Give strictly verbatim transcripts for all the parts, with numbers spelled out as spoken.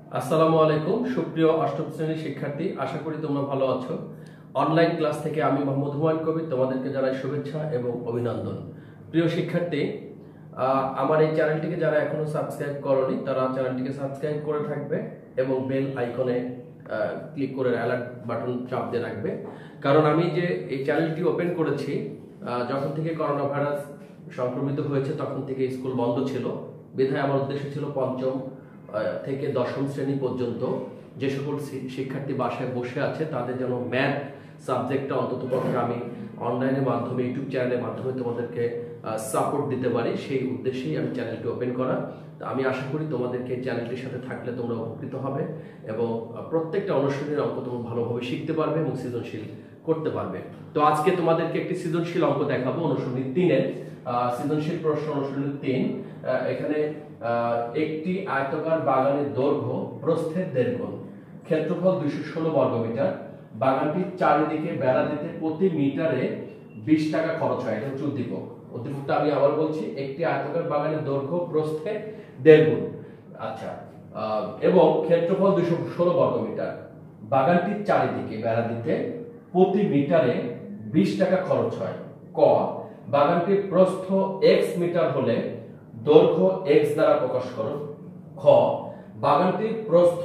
আসসালামু আলাইকুম সুপ্রিয় অষ্টম শ্রেণীর শিক্ষার্থী, আশা করি তোমরা ভালো আছো। অনলাইন ক্লাস থেকে আমি মোহাম্মদ হুমায়ুন কবির তোমাদেরকে জানাই শুভেচ্ছা এবং অভিনন্দন। প্রিয় শিক্ষার্থী, আমার এই চ্যানেলটিকে যারা এখনো সাবস্ক্রাইব করনি তারা চ্যানেলটিকে সাবস্ক্রাইব করে থাকবে এবং বেল আইকনে ক্লিক করে অ্যালার্ট বাটন চাপ দিয়ে রাখবে। কারণ আমি যে এই চ্যানেলটি ওপেন করেছি যখন থেকে করোনা ভাইরাস সংক্রমিত হয়েছে তখন থেকে স্কুল বন্ধ ছিল, বিধায় আমার উদ্দেশ্য ছিল পঞ্চম থেকে দশম শ্রেণী পর্যন্ত যে সকল শিক্ষার্থী বাসায় বসে আছে তাদের যেন ম্যাথ সাবজেক্টটা অন্তত পক্ষে আমি অনলাইনের মাধ্যমে ইউটিউব চ্যানেলের মাধ্যমে তোমাদেরকে সাপোর্ট দিতে পারি, সেই উদ্দেশ্যেই আমি চ্যানেলটি ওপেন করা। তো আমি আশা করি তোমাদেরকে চ্যানেলটির সাথে থাকলে তোমরা উপকৃত হবে এবং প্রত্যেকটা অনুশীলনের অঙ্ক তোমরা ভালোভাবে শিখতে পারবে এবং সৃজনশীল করতে পারবে। তো আজকে তোমাদেরকে একটি সৃজনশীল অঙ্ক দেখাবো, অনুশীলনী তিনের সৃজনশীল প্রশ্ন অনুশীলনী তিন। এখানে একটি আয়তাকার বাগানের দৈর্ঘ্য প্রস্থের দেড় গুণ, ক্ষেত্রফল দুইশো ষোলো বর্গমিটার, বাগানটির চারিদিকে বেড়া দিতে প্রতি মিটারে বিশ টাকা খরচ হয়। এটা হচ্ছে উদ্দীপক। উদ্দীপকটা আমি আবার বলছি, একটি আয়তাকার বাগানের দৈর্ঘ্য প্রস্থে দেড় গুণ, আচ্ছা, এবং ক্ষেত্রফল দুইশো ষোলো বর্গমিটার, বাগানটির চারিদিকে বেড়া দিতে প্রতি মিটারে বিশ টাকা খরচ হয়। ক, বাগানটির প্রস্থ এক্স মিটার হলে দৈর্ঘ্য এক্স দ্বারা প্রকাশ করো। খ, বাগানটির প্রস্থ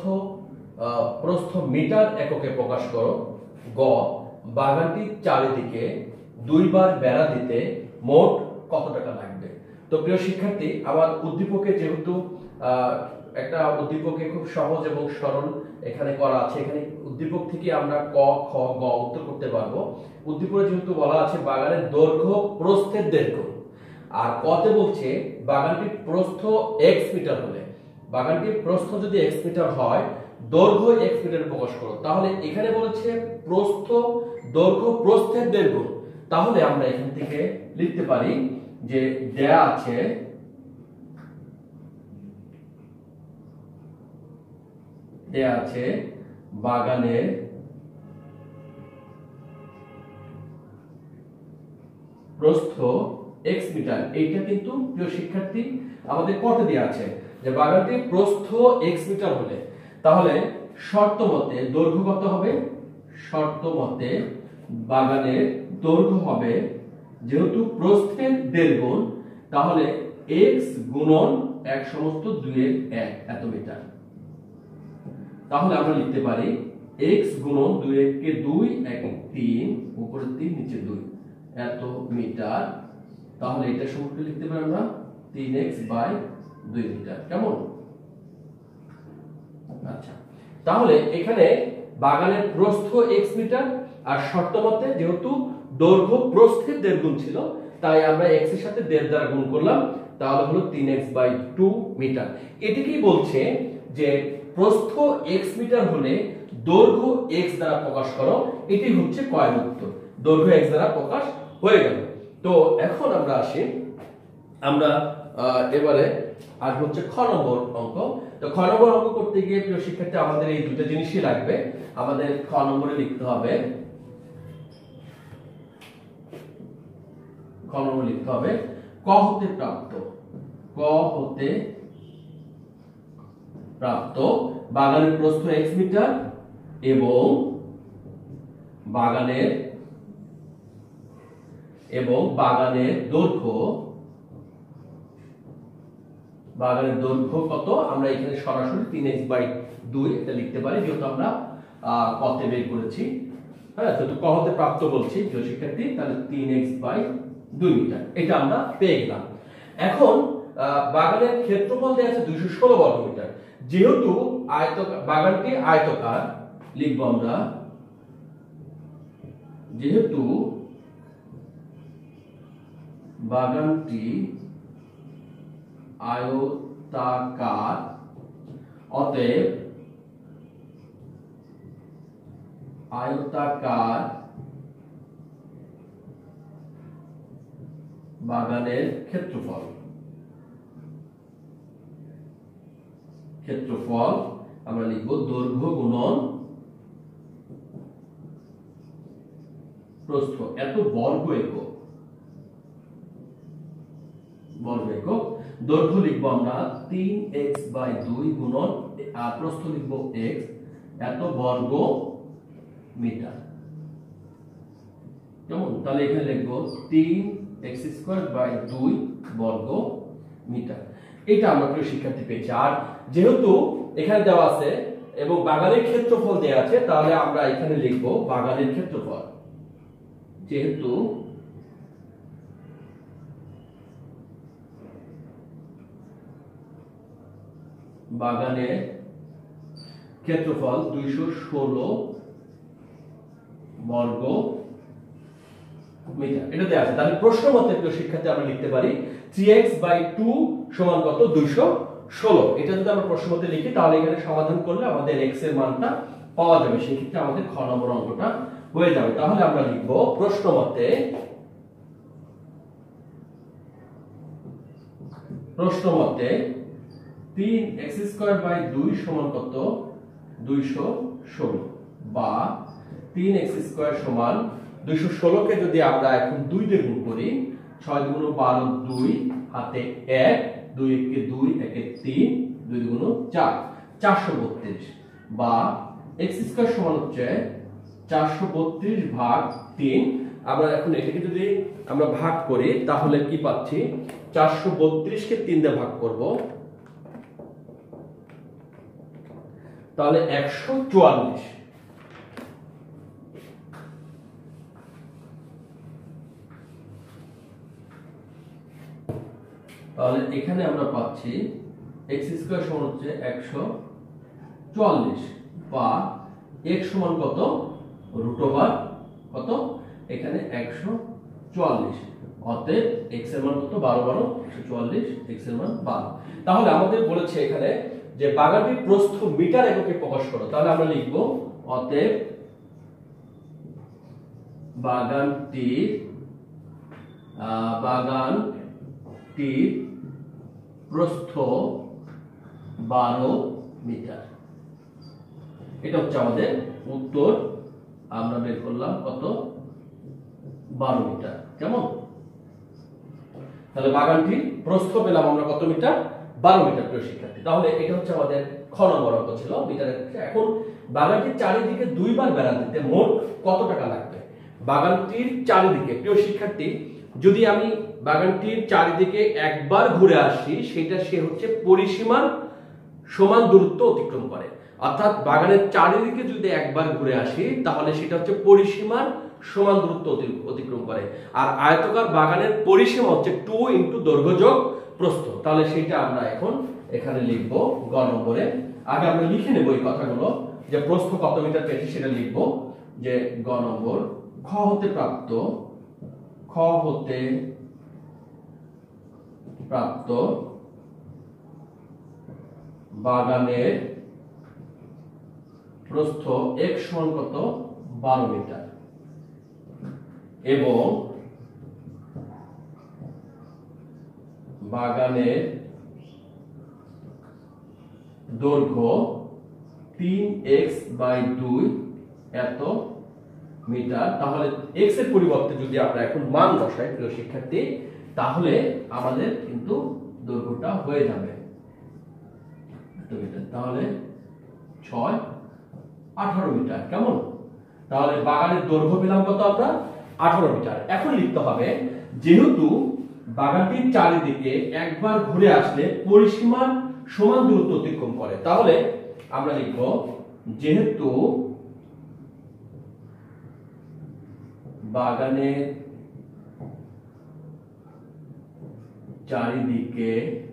প্রস্থ মিটার এককে প্রকাশ করো। গ, বাগানটির চারিদিকে দুইবার বেড়া দিতে মোট কত টাকা লাগবে। তো প্রিয় শিক্ষার্থী, আমার উদ্দীপকে যেহেতু একটা উদ্দীপকে খুব সহজ এবং সরল এখানে করা আছে, এখানে উদ্দীপক থেকে আমরা ক, খ, গ উত্তর করতে পারবো। উদ্দীপকে যেহেতু বলা আছে বাগানের দৈর্ঘ্য প্রস্থের দেড় গুণ, আর কতে বলছে বাগানটির প্রস্থ এক্স মিটার হলে, বাগানটির প্রস্থ যদি এক্স মিটার হয় দৈর্ঘ্য এক্স মিটারে প্রকাশ করো, তাহলে এখানে বলেছে প্রস্থ দৈর্ঘ্য প্রস্থের দেড় গুণ। তাহলে আমরা এখান থেকে লিখতে পারি যে দেয়া আছে দেয়া আছে বাগানের প্রস্থ এক্স মিটার। এইটা কিন্তু প্রিয় শিক্ষার্থী আমাদের কতে দেয়া আছে যে বাগানটির প্রস্থ এক্স মিটার হলে, তাহলে শর্ত মতে দৈর্ঘ্য কত হবে? শর্ত মতে বাগানের দৈর্ঘ্য হবে, যেহেতু প্রস্থের দেড় গুণ, তাহলে এক্স গুণন এক সমস্ত দুইয়ের এক এত মিটার। তাহলে আমরা লিখতে পারি এক্স গুণন দুই একে দুই, এক তিন, উপরে তিন নিচে দুই এত মিটার। তাহলে এটা সূত্রে লিখতে পারি আমরা তিন এক্স বাই দুই মিটার। কেমন? আচ্ছা, তাহলে এখানে বাগানের প্রস্থ এক্স মিটার আর শর্ত মতে যেহেতু দৈর্ঘ্য প্রস্থের দেড় গুণ ছিল, তাই আমরা এক্স এর সাথে দেড় দ্বারা গুণ করলাম, তাহলে হলো তিন এক্স বাই টু মিটার। এটাকেই বলছে যে প্রস্থ এক্স মিটার হলে দৈর্ঘ্য এক্স দ্বারা প্রকাশ করো। এটি হচ্ছে কয়ের উত্তর, দৈর্ঘ্য এক্স দ্বারা প্রকাশ হয়ে গেল। তো এখন আমরা আসি, আমরা এবারে আর হচ্ছে খ নম্বর অঙ্ক। তো খ নম্বর অঙ্ক করতে গিয়ে প্রিয় শিক্ষার্থী আমাদের এই দুটো জিনিসই লাগবে। আমাদের খ নম্বরে লিখতে হবে খ নম্বরে লিখতে হবে ক হতে প্রাপ্ত ক হতে প্রাপ্ত বাগানের প্রস্থ এক্স মিটার এবং বাগানের এবং বাগানের দৈর্ঘ্য বাগানের দৈর্ঘ্য কত? আমরা এখানে সরাসরি তিন এক্স বাই দুই এটা লিখতে পারি, যেহেতু আমরা কতে বের করেছি। হ্যাঁ, যেহেতু ক হতে প্রাপ্ত বলছি প্রিয় শিক্ষার্থী, তাহলে তিন এক্স বাই দুই মিটার এটা আমরা পেয়ে গেলাম। এখন বাগানের ক্ষেত্রফল দেওয়া আছে দুইশো ষোলো বর্গমিটার। যেহেতু আয়তকার বাগানটি আয়তকার, লিখবো আমরা যেহেতু বাগানটি আয়তাকার, অতএব আয়তাকার বাগানের ক্ষেত্রফল ক্ষেত্রফল আমরা লিখব দৈর্ঘ্য গুণন প্রস্থ এত বর্গ একক বর্গ একক। দৈর্ঘ্য লিখবো আমরা তিন এক্স বাই দুই গুণন আর প্রস্থ লিখবো x, এত বর্গ মিটার। কেমন? তাহলে এখানে লিখবো তিন এক্স স্কয়ার বাই দুই বর্গ মিটার। এটা আমরা প্রিয় শিক্ষার্থী পেয়েছি। আর যেহেতু এখানে দেওয়া আছে এবং বাগানের ক্ষেত্রফল দেওয়া আছে, তাহলে আমরা এখানে লিখবো বাগানের ক্ষেত্রফল। যেহেতু বাগানের ক্ষেত্রফল দুইশো ষোলো বর্গ মিটার, এটা দেওয়া আছে। তাহলে প্রশ্ন মতে প্রিয় শিক্ষার্থী আমরা লিখতে পারি থ্রি এক্স বাই টু সমান কত? দুইশো ষোলো। এটা যদি আমরা প্রশ্ন মতে লিখি তাহলে এখানে সমাধান করলে আমাদের x এর মানটা পাওয়া যাবে। সেই ক্ষেত্রে আমাদের খ নম্বর অঙ্কটা হয়ে যাবে। তাহলে আমরা লিখব প্রশ্ন মতে প্রশ্ন মতে তিন এক্স স্কয়ার বাই দুই সমান কত? দুইশো ষোলো, বা তিন এক্স স্কয়ার সমান দুইশো ষোলো কে যদি আমরা এখন দুই দিয়ে গুণ করি, ছয় দুগুণ বারো, দুই হাতে এক, দুই একে দুই, একে তিন, দুই দুগুণ চার, চারশো বত্রিশ, বা এক্স স্কয়ার সমান হচ্ছে চারশো বত্রিশ ভাগ তিন। আমরা এখন এটাকে যদি আমরা ভাগ করি তাহলে কি পাচ্ছি? চারশো বত্রিশ কে তিন দিয়ে ভাগ করব, তাহলে একশো চুয়াল্লিশ। তাহলে এখানে আমরা পাচ্ছি x স্কয়ার সমান হচ্ছে একশো চুয়াল্লিশ, বা x সমান কত? রুট ওভার কত? এখানে একশো চুয়াল্লিশ। অতএব x এর মান কত? বারো বারো একশো চুয়াল্লিশ, x এর মান বারো। তাহলে আমাদের বলেছে এখানে যে বাগানটির প্রস্থ মিটার এককে প্রকাশ করো। তাহলে আমরা লিখব অতএব বাগানটির বাগানটির প্রস্থ বারো মিটার। এটা হচ্ছে আমাদের উত্তর। আমরা বের করলাম কত? বারো মিটার। কেমন? তাহলে বাগানটির প্রস্থ পেলাম আমরা কত মিটার? বারো মিটার প্রিয় শিক্ষার্থী। তাহলে এটা হচ্ছে আমাদের খ নম্বর অঙ্ক ছিল মিটারের ক্ষেত্রে। এখন বাগানটির চারিদিকে দুইবার বেড়া দিতে মোট কত টাকা লাগবে? বাগানটির চারিদিকে প্রিয় শিক্ষার্থী যদি আমি বাগানটির চারিদিকে একবার ঘুরে আসি, সেটা সে হচ্ছে পরিসীমার সমান দূরত্ব অতিক্রম করে। অর্থাৎ বাগানের চারিদিকে যদি একবার ঘুরে আসি তাহলে সেটা হচ্ছে পরিসীমার সমান দূরত্ব অতিক্রম করে। আর আয়তাকার বাগানের পরিসীমা হচ্ছে টু ইন্টু দৈর্ঘ্য যোগ প্রস্থ। তাহলে সেটা আমরা এখন এখানে লিখবো গ নম্বরে। আগে আমরা লিখে নেব এই কথাগুলো, যে প্রস্থ কত মিটার পেয়েছি সেটা লিখবো। যে গ নম্বর খ হতে প্রাপ্ত খ হতে প্রাপ্ত বাগানের প্রস্থ x সমান কত? বারো মিটার, এবং বাগানের দৈর্ঘ্য তিন এক্স বাই দুই এত মিটার। তাহলে x এর পরিবর্তে যদি আমরা এখন মান বসাই প্রিয় শিক্ষার্থী, তাহলে আমাদের কিন্তু দৈর্ঘ্যটা হয়ে যাবে। তাহলে ছয় আঠারো মিটার। কেমন? তাহলে বাগানের দৈর্ঘ্য পেলাম কত? আমরা আঠারো মিটার। এখন লিখতে হবে যেহেতু বাগানটির চারিদিকে একবার ঘুরে আসলে পরিসীমার সমান দূরত্ব অতিক্রম করে, তাহলে আমরা লিখব যেহেতু বাগানের চারিদিকে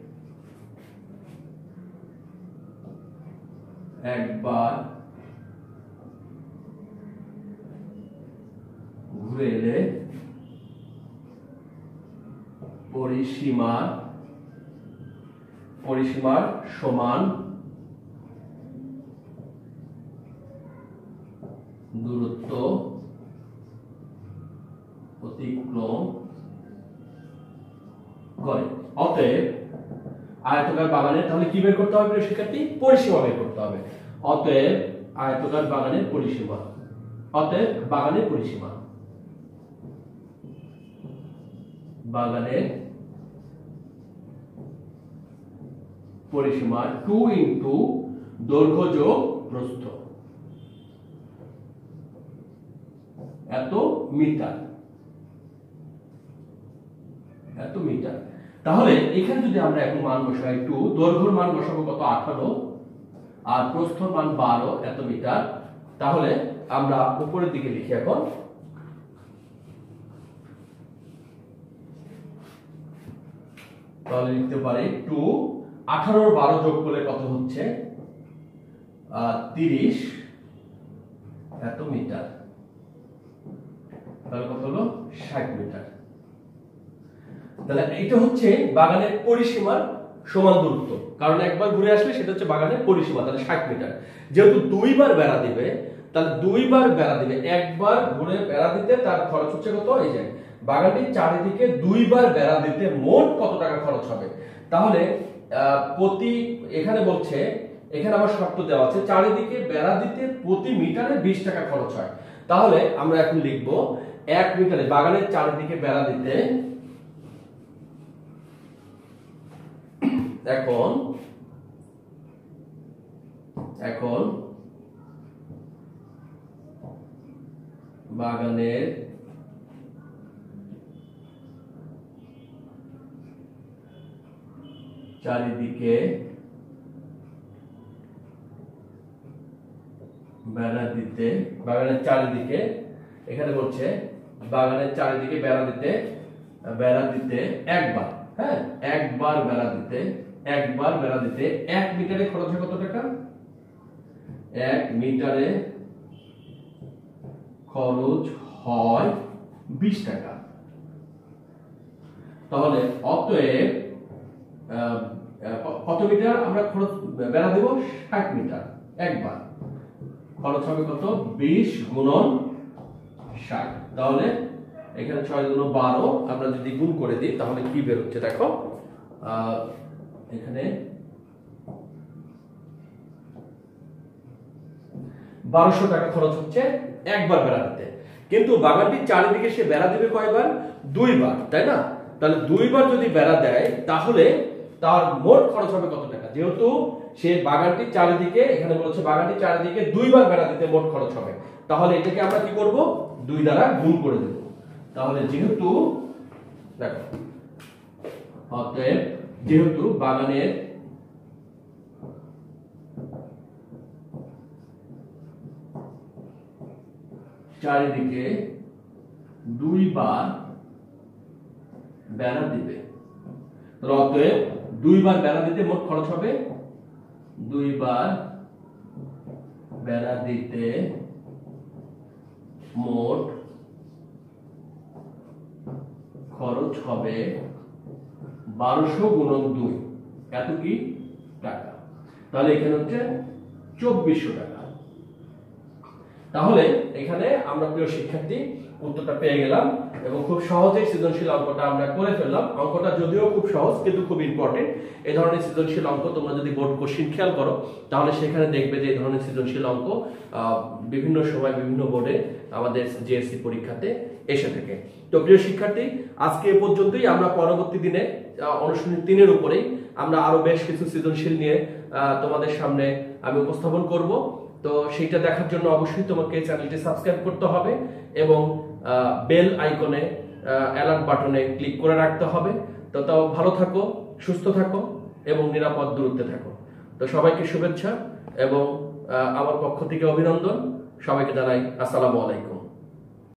একবার ঘুরে এলে পরিসীমার পরিসীমার সমান দূরত্ব অতিক্রম করে। অতএব আয়তাকার বাগানের তাহলে কি বের করতে হবে শিক্ষার্থী? পরিসীমা বের করতে হবে। অতএব আয়তাকার বাগানের পরিসীমা, অতএব বাগানের পরিসীমা বাগানের পরিসীমা টু ইন্টু দৈর্ঘ্য যোগ প্রস্থ এত মিটার, এত মিটার। তাহলে এখানে যদি আমরা এখন মান বসাই, একটু দৈর্ঘ্যের মান বসাবো কত, আঠারো, আর প্রস্থর মান বারো এত মিটার। তাহলে আমরা উপরের দিকে লিখি এখন, তাহলে লিখতে পারি টু, আঠারো বারো যোগ করলে কত হচ্ছে, তিরিশ এত মিটার। তাহলে কত হলো, ষাট মিটার। তাহলে এটা হচ্ছে বাগানের পরিসীমার সমান দূরত্ব, কারণ একবার ঘুরে আসলে সেটা হচ্ছে বাগানের পরিসীমা, তাহলে ষাট মিটার। যেহেতু দুইবার বেড়া দিবে, তাহলে দুইবার বেড়া দিবে, একবার ঘুরে বেড়া দিতে তার খরচ হচ্ছে কত, এই যে বাগানটির চারিদিকে দুইবার বেড়া দিতে মোট কত টাকা খরচ হবে। তাহলে প্রতি, এখানে বলছে, এখানে আবার শর্ত দেওয়া আছে, চারিদিকে বেড়া দিতে প্রতি মিটারে বিশ টাকা খরচ হয়। তাহলে আমরা এখন লিখবো এক মিটারে বাগানের চারিদিকে বেড়া দিতে, এখন এখন বাগানের চারিদিকে বেড়া দিতে, বাগানের চারিদিকে, এখানে বলছে বাগানের চারিদিকে বেড়া দিতে, বেড়া দিতে একবার, হ্যাঁ একবার বেড়া দিতে, একবার বেড়া দিতে এক মিটারে খরচ হয় কত টাকা, এক মিটারে খরচ হয় বিশ টাকা। তাহলে অতএব কত মিটার আমরা খরচ বেড়া দেব, ষাট মিটার, একবার খরচ হবে কত, বিশ গুণন ষাট। তাহলে এখানে ছয় গুণ বারো, আমরা যদি গুণ করে দিই তাহলে কি বের হচ্ছে দেখো, এখানে বারোশো টাকা খরচ হচ্ছে একবার বেড়া দিতে। কিন্তু বাগানটির চারিদিকে সে বেড়া দিবে কয়বার, দুইবার, তাই না? তাহলে দুইবার যদি বেড়া দেয় তাহলে তার মোট খরচ হবে কত টাকা, যেহেতু সে বাগানটির চারিদিকে, এখানে বলছে বাগানটির চারিদিকে দুইবার বেড়া দিতে মোট খরচ হবে, তাহলে এটাকে আমরা কি করব, দুই দ্বারা গুণ করে দেব। তাহলে যেহেতু দেখো, অতএব যেহেতু বাগানের চারিদিকে দুইবার বেড়া দিবে, অতএব দুইবার বেড়া দিতে মোট খরচ হবে, দুইবার বেড়া দিতে মোট খরচ হবে বারোশো গুণন দুই, এত কি টাকা। তাহলে এখানে হচ্ছে চব্বিশশো টাকা। তাহলে এখানে আমরা প্রিয় শিক্ষার্থী উত্তরটা পেয়ে গেলাম এবং খুব সহজেই সৃজনশীল অঙ্কটা আমরা করে ফেললাম। অঙ্কটা যদিও খুব সহজ কিন্তু খুব ইম্পর্টেন্ট। এই ধরনের সৃজনশীল অঙ্ক তোমরা যদি বোর্ড কোশ্চিন খেয়াল করো তাহলে সেখানে দেখবে যে এই ধরনের সৃজনশীল অঙ্ক বিভিন্ন সময় বিভিন্ন বোর্ডে আমাদের জেএসসি পরীক্ষাতে এসে থাকে। তো প্রিয় শিক্ষার্থী, আজকে এ পর্যন্তই। আমরা পরবর্তী দিনে অনুশীলনী তিনের উপরেই আমরা আরো বেশ কিছু সৃজনশীল নিয়ে তোমাদের সামনে আমি উপস্থাপন করব। তো সেইটা দেখার জন্য অবশ্যই তোমাকে চ্যানেলটি সাবস্ক্রাইব করতে হবে এবং বেল আইকনে, অ্যালার্ট বাটনে ক্লিক করে রাখতে হবে। তো তাও ভালো থাকো, সুস্থ থাকো এবং নিরাপদ দূরত্বে থাকো। তো সবাইকে শুভেচ্ছা এবং আমার পক্ষ থেকে অভিনন্দন। সবাইকে জানাই আসসালামু আলাইকুম।